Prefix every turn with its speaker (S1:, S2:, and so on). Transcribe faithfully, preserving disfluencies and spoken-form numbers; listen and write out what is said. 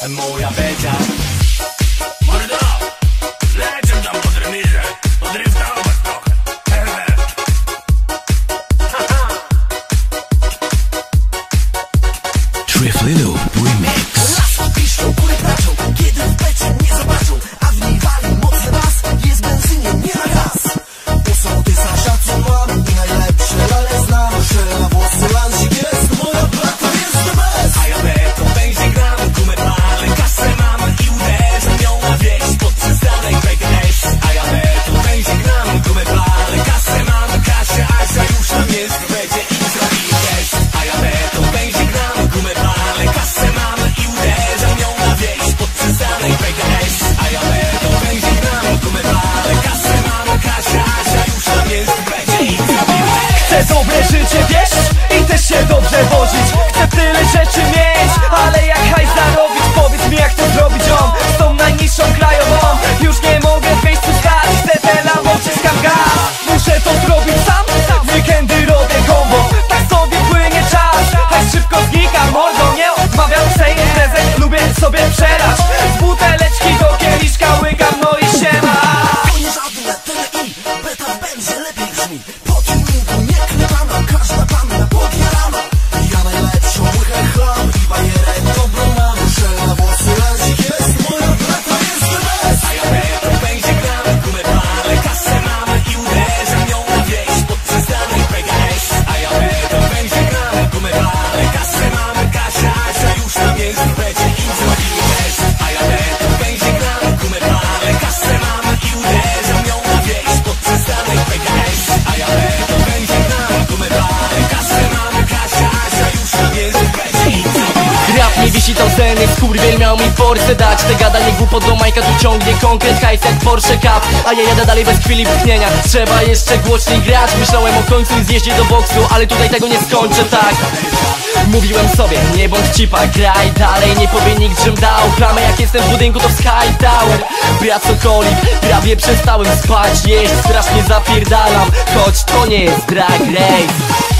S1: moja Becia. Mordo, lecę tam pod remizę, podriftować trochę.
S2: Triflino Remix.
S3: Laski piszczą, góry braczą, kiedy w becie nie zobaczą, a w niej wali mocny bas, jest benzynie, nie na gaz. Sołtysa szacun mam i najlepsze lale znam, że na włosy lansik jest, moja brata jest the best.
S1: A ja beto będzie gram, gumę palę, kasę mam i uderzam ją na wieś pod przystanek B G S. A ja beto będzie gram, gumę palę, kasę mam, Kasia, Asia już tam jest, będzie i zrobi test. A ja beto będzie gram, gumę palę, kasę mam i uderzam ją na wieś pod przystanek B G S. A ja beto będzie gram, gumę palę, kasę mam, Kasia, Asia już tam jest, będzie i zrobi test.
S4: Chcę dobre życie, wiesz? I też się dobrze wozić. Chcę tyle rzeczy mieć, ale jak hajs zarobić? Powiedz mi, jak to zrobić, on z tą najniższą krajową. Już nie mogę w miejscu stać, chcę te lambo, wciskam gaz. Muszę to zrobić sam, w weekendy robię kombo. Tak sobie płynie czas, hajs szybko znika, mordo. Nie odmawiam se imprezę, lubię sobie przerać. Z buteleczki do kieliszka łykam, no i siema.
S3: To nie żadne tyle i beta w będzie lepiej brzmi. Po tuningu nie klepana, każda panna podjarana. Ja najlepszą łychę chlam i bajerę dobrą mam, że na włosy lansik jest, moja brata jest the best.
S1: A ja beto będzie gram, gumę palę, kasę mam i uderzam ją na wieś pod przystanek B G S. A ja beto będzie gram, gumę palę, kasę mam, Kasia, Asia już tam jest, będzie i zrobi test. A ja beto będzie gram, gumę palę, kasę mam i uderzam ją na wieś pod przystanek B G S. A ja beto będzie gram, gumę palę, kasę mam, Kasia, Asia już tam jest, będzie i zrobi test.
S4: Rap nie wisi tam ceny, skurwiel miał mi force dać. Te gadanie głupot do Majka tu ciągnie konkret, hajs jak Porsche Cup. A ja jadę dalej bez chwili pchnienia, trzeba jeszcze głośniej grać. Myślałem o końcu i zjeździe do boksu, ale tutaj tego nie skończę, tak. Mówiłem sobie, nie bądź cipa, graj dalej. Nie powie nikt, żem dał plamę, jak jestem w budynku to w Sky Tower. Pracokolik, prawie przestałem spać, jeść, strasznie zapierdalam, choć to nie jest drag race.